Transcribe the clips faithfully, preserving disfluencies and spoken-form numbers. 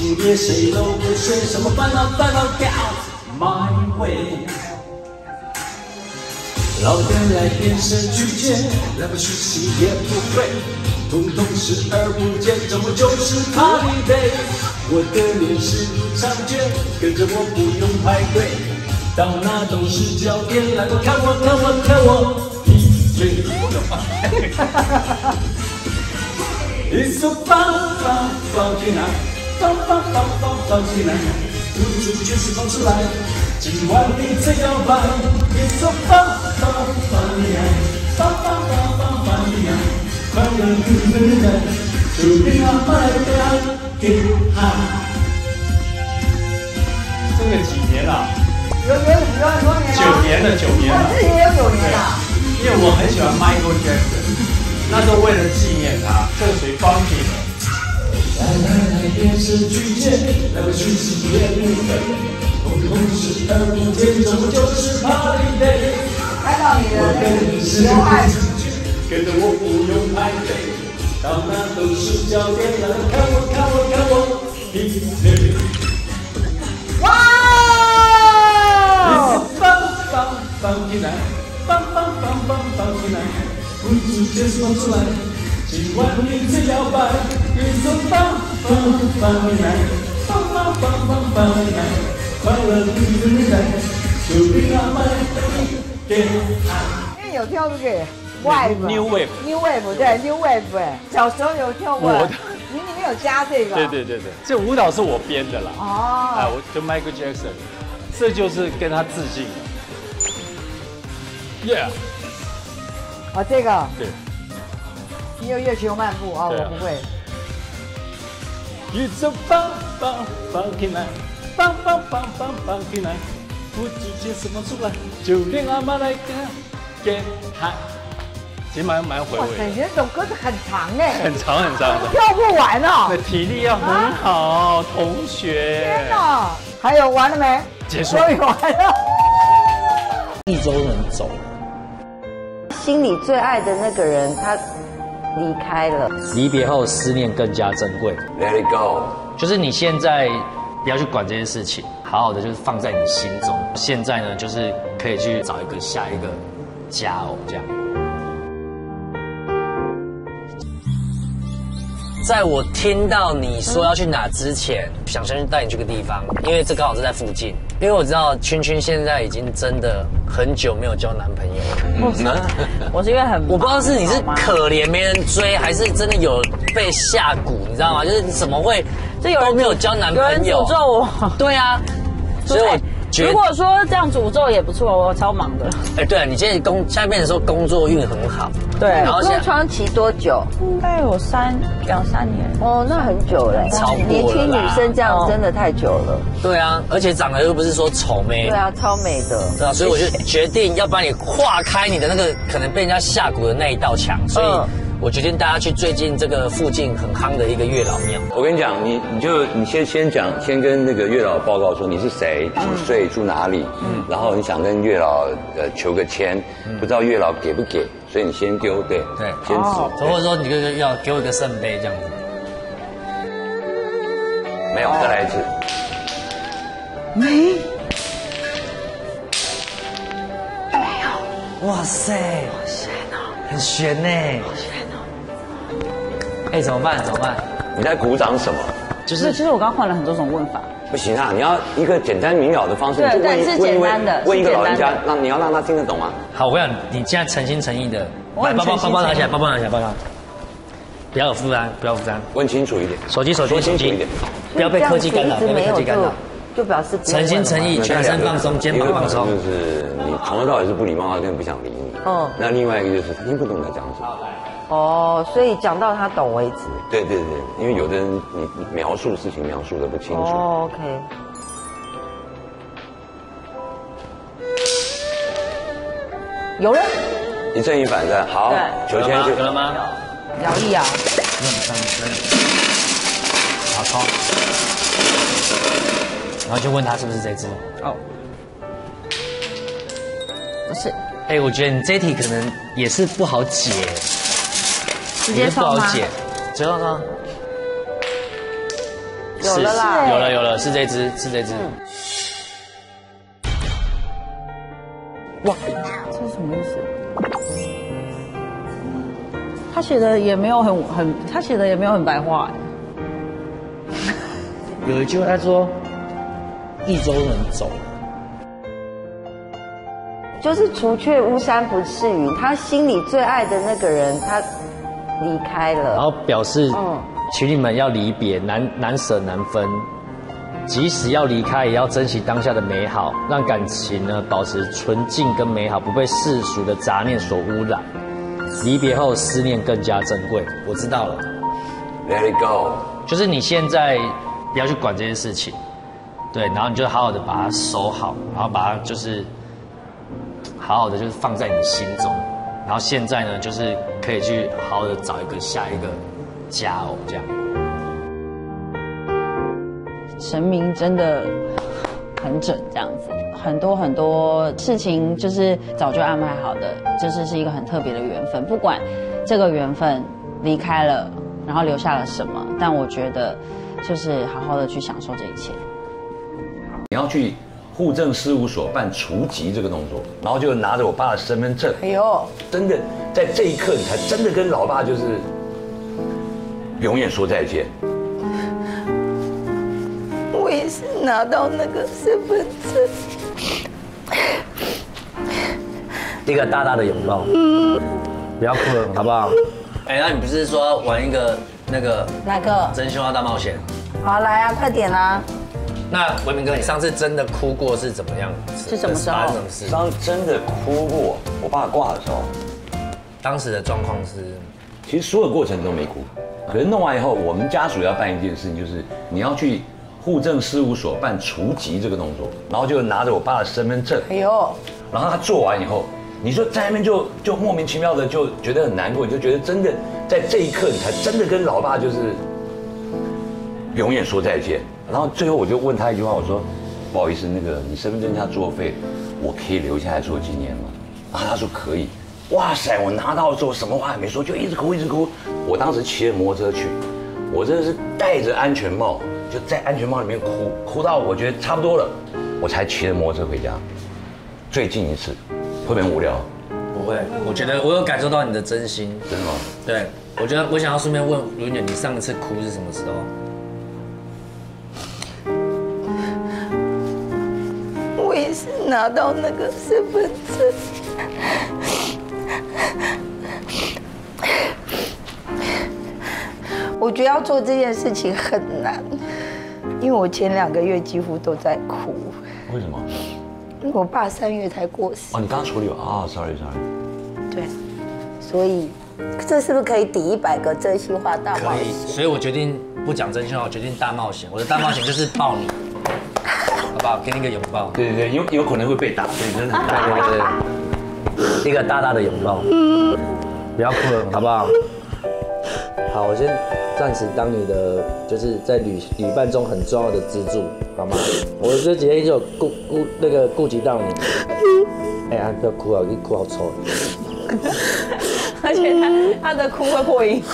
星夜谁都不睡，什么烦恼烦恼 get out my way。老天来变身拒绝，来不去洗也不会，统统视而不见，这不就是 Party Day？ 我的脸是长卷，跟着我不用排队，到那都是焦点，来我看我看我看我，皮嘴。It's so fun fun funky night， fun fun fun fun funky night， 不出全是放出来，今晚你最摇摆。It's so fun fun funky night， fun fun fun fun funky night， 快乐日子在，就别让快乐给他。这个几年了？ 有有有很多年了。 九年了，九年了。 我自己也有九年了。 因为我很喜欢 Michael Jackson。那时候为了纪念他，这个属于 funky 的。来来来，电视剧界，来个讯息也不分，统统视而不见，这不就是 Party Day？ 看到你的刘海， 跟着我不用排队，到哪都是焦点，来看我看我看我，嘿嘿。 哇！ It's fun fun funky night， fun fun fun fun funky night。 不知解释出来，今晚你最摇摆。It's so fun fun funky night， fun fun fun fun funky night， 快乐日子在，就别让慢给爱。 因为有跳这个 wave，New Wave，New Wave 对 New Wave 哎，小时候有跳过。你里面有加这个？ 对对对对，这舞蹈是我编的啦。 哦。 哎，我就 Michael Jackson， 这就是跟他致敬。Yeah。 哦，这个对， 你有月球漫步啊？我不会。 It's a fun fun funky night， fun fun fun fun funky night， 不知解释出来，就连阿妈来get high。 其实蛮蛮回味。 哇塞，你这首歌是很长哎， 很长很长的， 跳不完哦。 那体力要很好，同学。 天哪！还有完了没？ 结束。 终于完了。 一周能走。 心里最爱的那个人，他离开了。 离别后，思念更加珍贵。 Let it go， 就是你现在不要去管这件事情，好好的就是放在你心中。现在呢，就是可以去找一个下一个家哦，这样。 在我听到你说要去哪之前，想先带你去个地方，因为这刚好是在附近。因为我知道圈圈现在已经真的很久没有交男朋友了。 嗯，我是因为很， 我不知道是你是可怜没人追，还是真的有被下蛊，你知道吗？就是你怎么会就有人都没有交男朋友？ 有人诅咒我。 对啊，所以我觉得如果说这样诅咒也不错，我超忙的。 哎，对啊，你现在工现在变成说工作运很好。 对， 然后空窗期多久？应该有三两三年。哦，那很久了。 超过了啦。 年轻女生这样真的太久了。 对啊，而且长得又不是说丑妹。 对啊，超美的。对啊，所以我就决定要把你化开你的那个可能被人家下蛊的那一道墙，所以。嗯我决定大家去最近这个附近很夯的一个月老庙。 我跟你讲，你你就你先先讲，先跟那个月老报告说你是谁，几岁，住哪里，嗯，然后你想跟月老呃求个签，不知道月老给不给，所以你先丢，对对， 先哦，或者说你就要给我一个圣杯这样子。 没有，再来一次。 没。 没有。哇塞， 好悬哦， 很悬呢， 好悬哦。 哎，怎么办？怎么办？ 你在鼓掌什么？ 就是其实我刚换了很多种问法。 不行啊，你要一个简单明了的方式， 对就问对是简单的， 问一个老人家，让你要让他听得懂啊。 好，我跟你讲，你现在诚心诚意的，来，包包包包拿起来，包包拿起来，包包。不要有负担，不要负担。 问清楚一点， 手机手机手机，不要被科技干扰，不要被科技干扰。 就表示诚心诚意，全身放松，肩膀放松。 就是你从头到尾是不礼貌，他根本不想理你。嗯。那另外一个就是他听不懂你在讲什么。 哦，所以讲到他懂为止。 对对对，因为有的人你描述事情描述的不清楚。 哦 ，OK。有了。 一正一反的，好，求签去。 有了吗？ 摇一摇。 嗯嗯嗯。好抽。然后就问他是不是这只。哦。 不是。 哎，我觉得你这一题可能也是不好解。 直接抽吗？ 知道吗？ 有了啦， 有了有了，是这只，是这只。 哇，这是什么意思？他写的也没有很很，他写的也没有很白话。 有一句话他说，一周能走。 就是除却巫山不是云，他心里最爱的那个人，他离开了， 然后表示嗯情侣们要离别，难难舍难分，即使要离开，也要珍惜当下的美好，让感情呢保持纯净跟美好，不被世俗的杂念所污染。离别后，思念更加珍贵。我知道了 ，Let it go， 就是你现在不要去管这件事情，对，然后你就好好的把它收好，然后把它就是好好的就是放在你心中，然后现在呢，就是可以去好好的找一个下一个家哦，这样。 神明真的很准，这样子，很多很多事情就是早就安排好的，就是是一个很特别的缘分。不管这个缘分离开了，然后留下了什么，但我觉得就是好好的去享受这一切。 你要去户政事务所办除籍这个动作，然后就拿着我爸的身份证。 哎呦， 真的在这一刻，你才真的跟老爸就是永远说再见。 我也是拿到那个身份证， 一个大大的拥抱，不要哭了，好不好？哎，那你不是说要玩一个那个哪个？ 真心话大冒险？ 好，来啊，快点啊！ 那维明哥，你上次真的哭过是怎么样？ 是什么时候发生什么事？ 当真的哭过，我爸挂的时候， 当时的状况是， 其实所有过程都没哭。可是弄完以后，我们家属要办一件事情，就是你要去户政事务所办除籍这个动作，然后就拿着我爸的身份证。 哎呦， 然后他做完以后，你说在那边就就莫名其妙的就觉得很难过，你就觉得真的在这一刻，你才真的跟老爸就是永远说再见。然后最后我就问他一句话，我说不好意思，那个你身份证加作废，我可以留下来做纪念吗？然后他说可以。哇塞，我拿到之后什么话也没说，就一直哭一直哭。我当时骑着摩托车去，我真的是戴着安全帽，就在安全帽里面哭，哭到我觉得差不多了，我才骑着摩托车回家。最近一次，会不会很无聊？ 不会，我觉得我有感受到你的真心。 真的吗？ 对，我觉得我想要顺便问卢云姐，你上一次哭是什么时候？ 我也是拿到那个身份证，我觉得要做这件事情很难，因为我前两个月几乎都在哭。 为什么？ 因为我爸三月才过世。 哦，你刚刚处理完啊 ？Sorry Sorry。 对，所以这是不是可以抵一百个真心话大冒险？ 可以，所以我决定不讲真心话，我决定大冒险。我的大冒险就是抱你，好不好？给你一个拥抱。 对对对，有有可能会被打，所以真的很大。 对对对，一个大大的拥抱，不要哭了，好不好？好，我先暂时当你的，就是在旅旅伴中很重要的支柱，好吗？我这几天就有顾顾那个顾及到你。哎呀，不要哭啊，你哭好丑。 而且他他的哭会破音。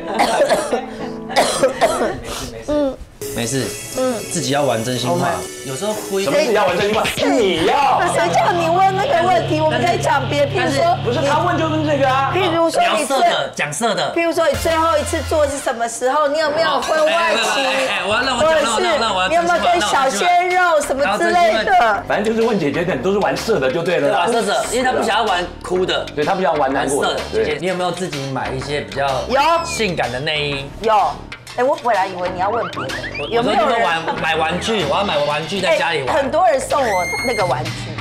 嗯，没事，嗯，自己要玩真心话，有时候哭一什么事要玩真心话？你要。 谁叫你问那个问题？我们可以讲别，譬如说， 不是他问就是这个啊。 譬如说聊你最， 色的，讲色的。 譬如说你最后一次做是什么时候？你有没有婚外情？ 哎，我要让我或者讲，那我那我要是你有没有跟小鲜肉什么之类的？ 反正就是问姐姐的，都是玩色的就对了啦。 玩色的，因为他不想要玩哭的， 对他不想玩难过的。 玩色的。姐姐，你有没有自己买一些比较有性感的内衣？ 有。哎，我本来以为你要问别的，有没有人玩买玩具？我要买玩具在家里玩。 很多人送我那个玩具。